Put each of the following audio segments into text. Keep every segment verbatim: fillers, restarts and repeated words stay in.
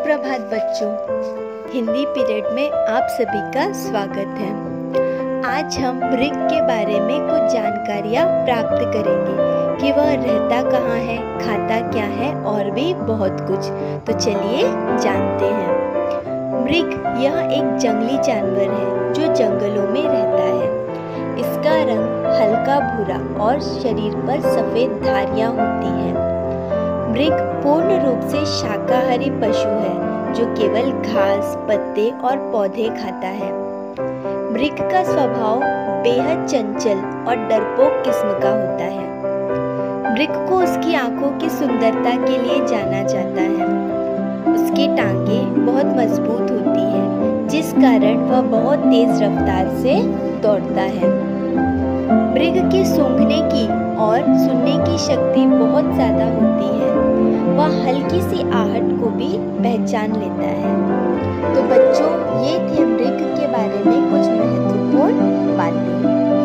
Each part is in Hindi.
सुप्रभात बच्चों, हिंदी पीरियड में आप सभी का स्वागत है। आज हम मृग के बारे में कुछ जानकारियाँ प्राप्त करेंगे कि वह रहता कहाँ है, खाता क्या है और भी बहुत कुछ। तो चलिए जानते हैं। मृग यह एक जंगली जानवर है जो जंगलों में रहता है। इसका रंग हल्का भूरा और शरीर पर सफ़ेद धारियाँ होती हैं। मृग पूर्ण रूप से शाकाहारी पशु है जो केवल घास, पत्ते और पौधे खाता है। मृग का स्वभाव बेहद चंचल और डरपोक किस्म का होता है। मृग को उसकी आंखों की सुंदरता के लिए जाना जाता है। उसकी टांगें बहुत मजबूत होती हैं, जिस कारण वह बहुत तेज रफ्तार से दौड़ता है। मृग की सूंघने की और सुनने की शक्ति बहुत ज़्यादा होती है। वह हल्की सी आहट को भी पहचान लेता है। तो बच्चों, ये थे मृग के बारे में कुछ महत्वपूर्ण बातें।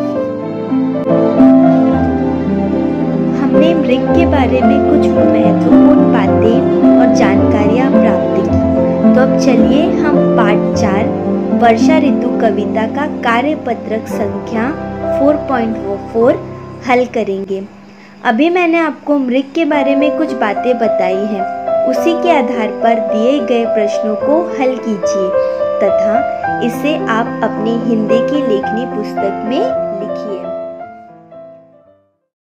हमने मृग के बारे में कुछ महत्वपूर्ण बातें और जानकारियाँ प्राप्त की। तो अब चलिए हम पाठ चार वर्षा ऋतु कविता का कार्यपत्रक संख्या चार पॉइंट चार हल करेंगे। अभी मैंने आपको मृग के बारे में कुछ बातें बताई हैं। उसी के आधार पर दिए गए प्रश्नों को हल कीजिए तथा इसे आप अपनी हिंदी की लेखनी पुस्तक में